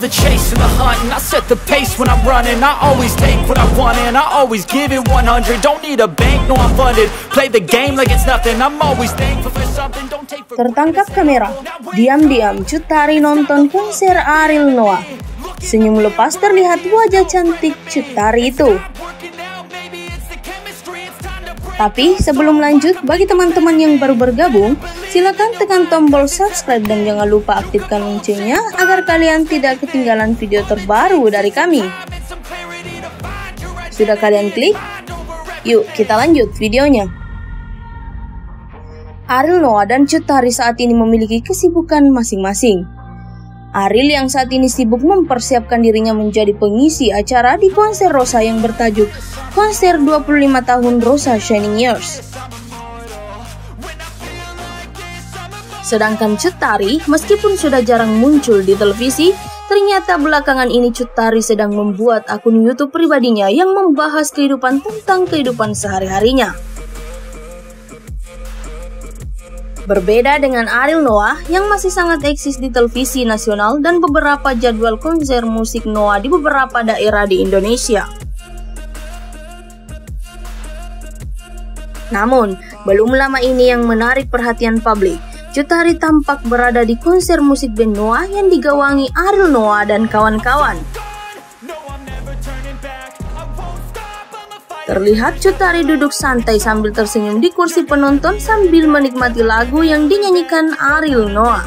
the chase and the hunt, and I set the pace when I'm running. I always take what I want and I always give it 100. Don't need a bank, no I'm funded. Play the game like it's nothing. I'm always thankful for something. Don't take for Tertangkap kamera, diam-diam Cut Tari nonton konser Ariel Noah. Senyum lepas terlihat wajah cantik Cut Tari itu. Tapi sebelum lanjut, bagi teman-teman yang baru bergabung, silakan tekan tombol subscribe dan jangan lupa aktifkan loncengnya agar kalian tidak ketinggalan video terbaru dari kami. Sudah kalian klik? Yuk kita lanjut videonya. Ariel Noah dan Cut Tari saat ini memiliki kesibukan masing-masing. Ariel yang saat ini sibuk mempersiapkan dirinya menjadi pengisi acara di konser Rosa yang bertajuk Konser 25 Tahun Rosa Shining Years. Sedangkan Cut Tari, meskipun sudah jarang muncul di televisi, ternyata belakangan ini Cut Tari sedang membuat akun YouTube pribadinya yang membahas tentang kehidupan sehari-harinya. Berbeda dengan Ariel Noah yang masih sangat eksis di televisi nasional dan beberapa jadwal konser musik Noah di beberapa daerah di Indonesia. Namun, belum lama ini yang menarik perhatian publik. Cut Tari tampak berada di konser musik band Noah yang digawangi Ariel Noah dan kawan-kawan. Terlihat Cut Tari duduk santai sambil tersenyum di kursi penonton sambil menikmati lagu yang dinyanyikan Ariel Noah.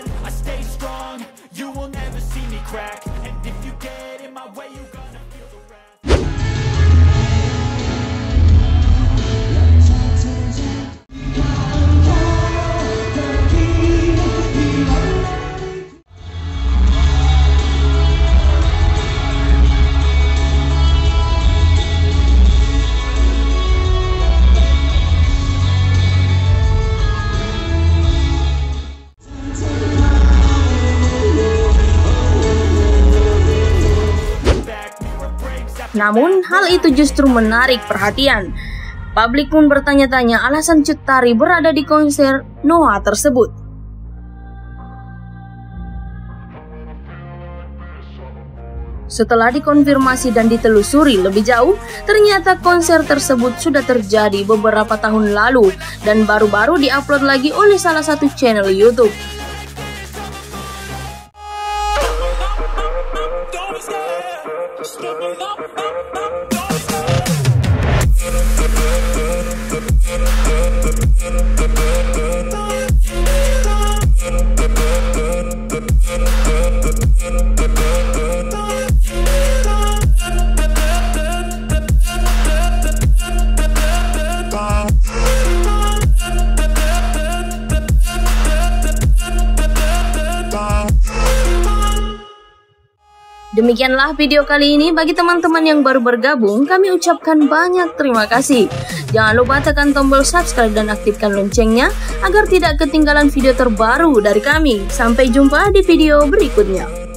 Namun, hal itu justru menarik perhatian. Publik pun bertanya-tanya alasan Cut Tari berada di konser Noah tersebut. Setelah dikonfirmasi dan ditelusuri lebih jauh, ternyata konser tersebut sudah terjadi beberapa tahun lalu dan baru-baru diupload lagi oleh salah satu channel YouTube. Demikianlah video kali ini. Bagi teman-teman yang baru bergabung, kami ucapkan banyak terima kasih. Jangan lupa tekan tombol subscribe dan aktifkan loncengnya agar tidak ketinggalan video terbaru dari kami. Sampai jumpa di video berikutnya.